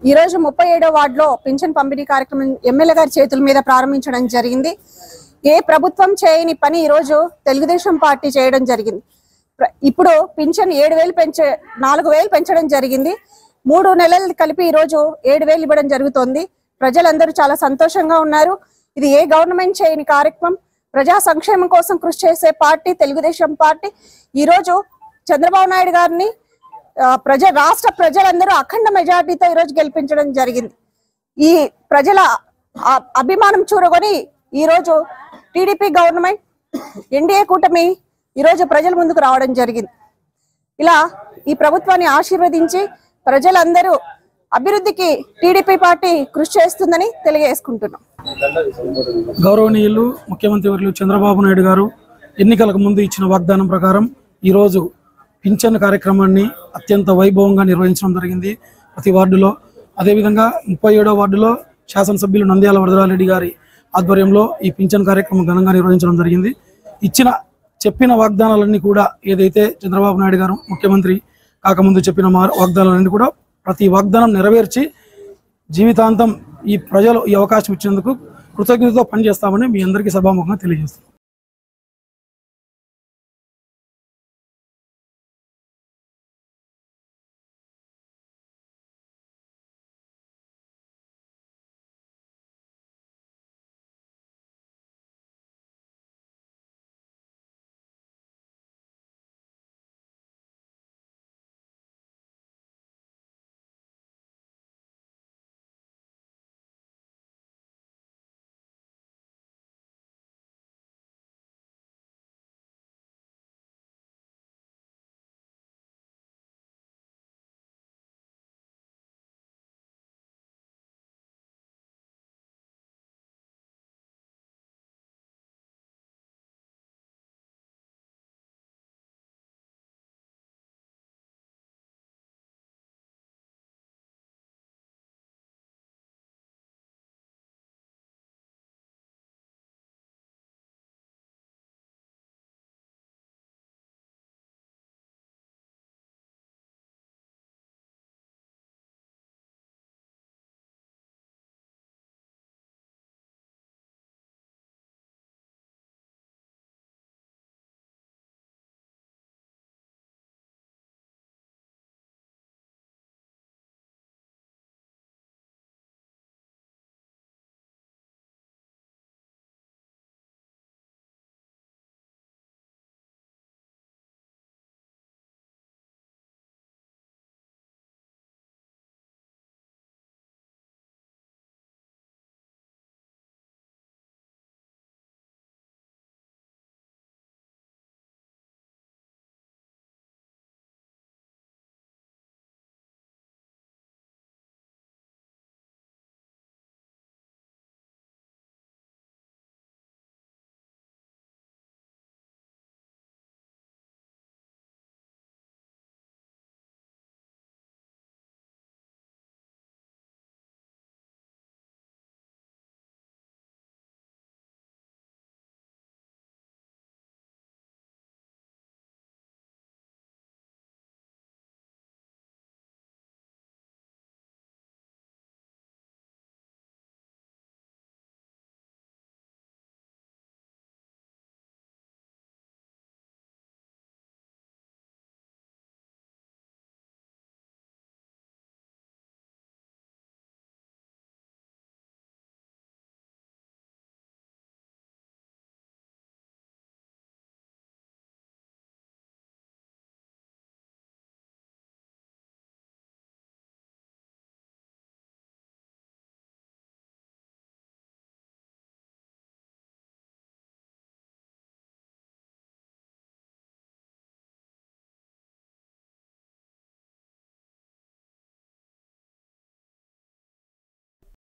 ఈ రోజు 37వ వార్డులో పింఛన్ పంపిణీ కార్యక్రమం ఎమ్మెల్యే గారి చేతుల మీద ప్రారంభించడం జరిగింది. ఏ ప్రభుత్వం చేయని పని ఈ రోజు తెలుగుదేశం పార్టీ చేయడం జరిగింది. ఇప్పుడు పింఛన్ 4,000 పెంచడం జరిగింది. 3 నెలలు కలిపి ఈ రోజు 7,000 ఇవ్వడం జరుగుతోంది. ప్రజలందరూ చాలా సంతోషంగా ఉన్నారు. ఇది ఏ గవర్నమెంట్ చేయని కార్యక్రమం. ప్రజా సంక్షేమం కోసం కృషి చేసే పార్టీ తెలుగుదేశం పార్టీ. ఈ రోజు చంద్రబాబు నాయుడు గారిని రాష్ట్ర ప్రజలందరూ అఖండ మెజార్టీతో ఈ రోజు గెలిపించడం జరిగింది. ఈ ప్రజల అభిమానం చూరగొని ఈ రోజు టీడీపీ గవర్నమెంట్ ఎన్డీఏ కూటమి ఈ రోజు ప్రజల ముందుకు రావడం జరిగింది. ఇలా ఈ ప్రభుత్వాన్ని ఆశీర్వదించి ప్రజలందరూ అభివృద్ధికి టీడీపీ పార్టీ కృషి చేస్తుందని తెలియజేసుకుంటున్నాం. గౌరవనీయులు ముఖ్యమంత్రి వర్యులు చంద్రబాబు నాయుడు గారు ఎన్నికలకు ముందు ఇచ్చిన వాగ్దానం ప్రకారం ఈరోజు పింఛన్ కార్యక్రమాన్ని అత్యంత వైభవంగా నిర్వహించడం జరిగింది ప్రతి వార్డులో. అదేవిధంగా 37వ వార్డులో శాసనసభ్యులు నంద్యాల వరదరారెడ్డి గారి ఆధ్వర్యంలో ఈ పింఛన్ కార్యక్రమం ఘనంగా నిర్వహించడం జరిగింది. చెప్పిన వాగ్దానాలన్నీ కూడా ఏదైతే చంద్రబాబు నాయుడు గారు ముఖ్యమంత్రి కాకముందు చెప్పిన వాగ్దానాలన్నీ కూడా ప్రతి వాగ్దానం నెరవేర్చి జీవితాంతం ఈ ప్రజలు ఈ అవకాశం ఇచ్చినందుకు కృతజ్ఞతతో పనిచేస్తామని మీ అందరికీ సభాముఖంగా తెలియజేస్తాం.